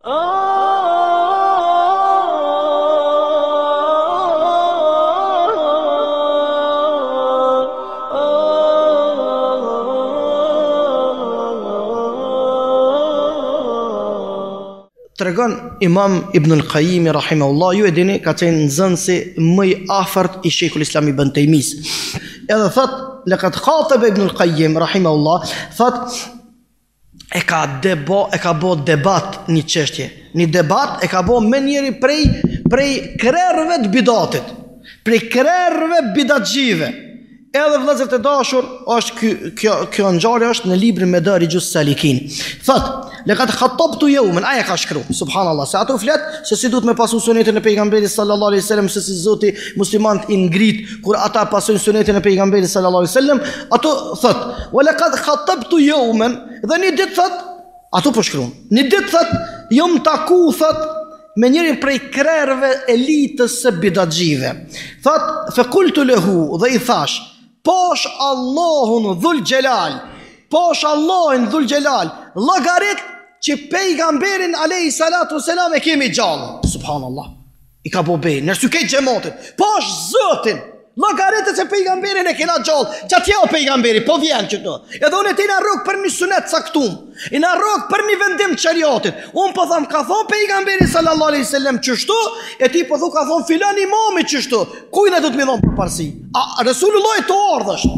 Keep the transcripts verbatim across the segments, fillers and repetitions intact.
Tregon Imam Ibn al-Qayyim rahimahullah, ju e dini, ka qenë nxënësi më i afërt i Sheikhul Islam Ibn Taymis. Edhe thot, laqad khataba Ibn al-Qayyim rahimahullah, thot e ka debo, e ka bo debat një çështje. Një debat e ka bo me njëri prej prej krerëve të bidatit, prej krerëve bidatxhive. Edhe vëllezër të dashur, është ky, kjo kjo ngjarje është në librin Madarijus Salikin. Thot, laqad khatabtu yawman, aja ka shkruar, subhanallahu, se ato flet se si duhet me pasu sunetin e pejgamberit sallallahu alaihi wasallam, se si Zoti muslimanët i ngrit kur ata pasojnë sunetin e pejgamberit sallallahu alaihi wasallam. Ato thot, wa laqad khatabtu yawman, dhe një ditë thot, ato po shkruan. Një ditë thot, jam taku thot me njërin prej krerëve elitës së bidatxhive. Thot, fa qultu lahu, dhe i thash, posh Allahun dhul gjelal, posh Allahin dhul gjelal, llogarit që pejgamberin alayhi salatu selam e kemi gjallë. Subhanallah, i ka bobe, nërsu kejtë gjematit, posh Zotin, llogarit që pejgamberin e kena gjallë, që atje o pejgamberi, po vjen që të, edhe unë e ti në rrug për një sunet saktum, i në rrug për një vendim të qëriatit, unë po tham, ka thonë pejgamberi sallallahu alaihi wasallam qështu, e ti po thu ka thonë filan imami qështu, kujnë e du të mi thonë për parësi, a Resulullah të ardhësht,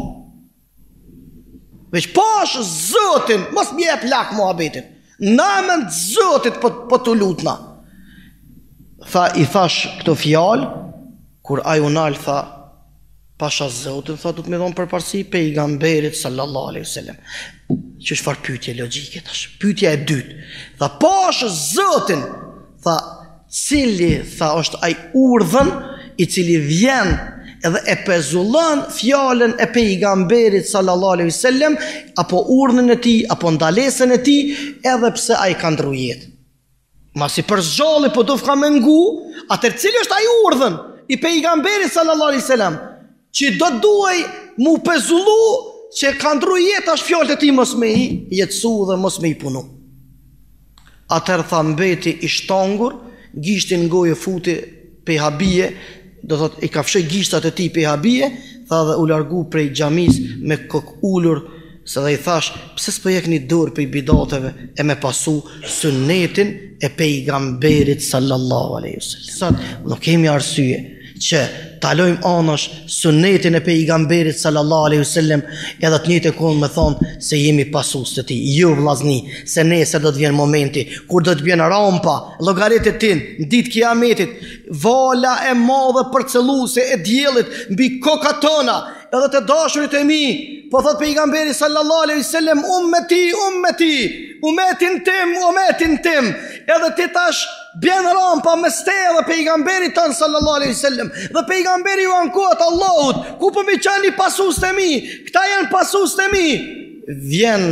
veç pash Zotin, mos mi e plak muhabetin, namën të Zotit po, po të lutna. Tha, i thash këto fjalë, kur ajo nalë tha, pasha Zotin, tha du të me dhonë për parësi pejgamberit sallallahu alaihi wasallam. Që është farë pyetje logjike tash. Pyetja e dytë. Tha pash Zotin, tha cili tha është ai urdhën i cili vjen edhe e pezullon fjalën e pejgamberit sallallahu alaihi wasallam, apo urdhën e tij, apo ndalesën e tij, edhe pse ai ka ndru jetë. Masi për zgjalli po do ka mengu, atër cili është ai urdhën i pejgamberit sallallahu alaihi wasallam, që do duaj mu pezullu që ka ndru jetë është fjallët e ti mos me i jetësu dhe mos me i punu. Atër tha mbeti i shtangur, gishtin ngojë futi pe habije, do thot i ka fshej gishtat e ti pe habije, tha dhe u largu prej xhamis me kok ullur, se dhe i thash, pse s'po jek një dur për i bidateve e me pasu sunnetin e pejgamberit sallallahu alaihi wasallam. Nuk kemi arsye që talojmë anash sunnetin e pejgamberit sallallahu alaihi wasallam, edhe të njëjtë kohë me thonë se jemi pasues të tij. Jo vllazni, se nesër do të vjen momenti kur do të vjen rampa, llogaritë tin, ditë kiametit, vala e madhe përcelluese e diellit mbi kokat tona, edhe të dashurit e mi, po thot pejgamberi sallallahu alaihi wasallam, ummeti, ummeti, umetin tim, umetin tim, edhe ti tash bjen rampa me ste dhe pejgamberi tanë sallallahu alaihi wasallam, dhe pejgamberi ju ankohet Allahut, ku po mi qani pasus të mi, këta janë pasus të mi, vjen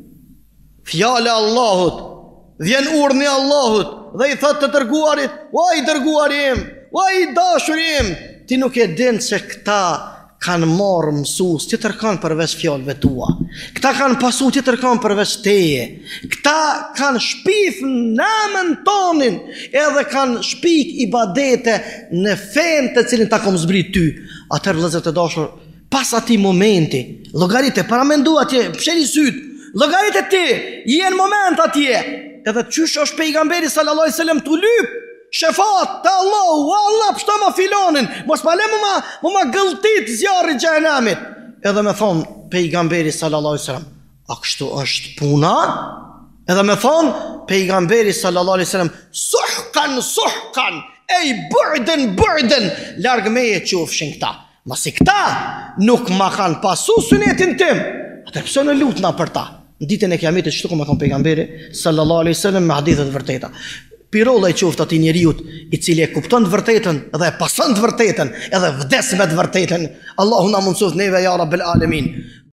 fjale Allahut, vjen urdhni Allahut, dhe i thot të dërguarit, o i dërguarim, o i dashurim, ti nuk e din se këta kanë marë mësus, tjetër kanë përveç fjallëve tua. Këta kanë pasu, tjetër kanë përveç teje. Këta kanë shpif namën tonin, edhe kanë shpik i badete në fen të cilin ta kom zbrit ty. Atër vëllezër të dashur, pas ati momenti, llogarite, para mendu atje, psheri syt, llogarite ti, jenë moment atje, edhe qysh është pejgamberi sallallahu alaihi wasallam të lyp, shefat të Allahu, Allah pështa ma filonin, mos pale mu ma, mu ma gëlltit zjarri gjenamit. Edhe me thonë pejgamberi sallallahu alaihi wasallam, a kështu është puna? Edhe me thonë pejgamberi sallallahu alaihi wasallam, suhkan, suhkan, ej bërden, bërden, largë me e qofshin këta. Masi këta nuk ma kanë pasu sunetin tim, atër pëso në lutna për ta. Në ditën e kiametit çtu me thonë pejgamberi sallallahu alaihi wasallam me hadithet vërteta. Pirolla i qoftë atij njeriut i cili e kupton të vërtetën dhe e pason të vërtetën edhe vdes me të vërtetën. Allahu na mundsoft neve ya rabbel alamin.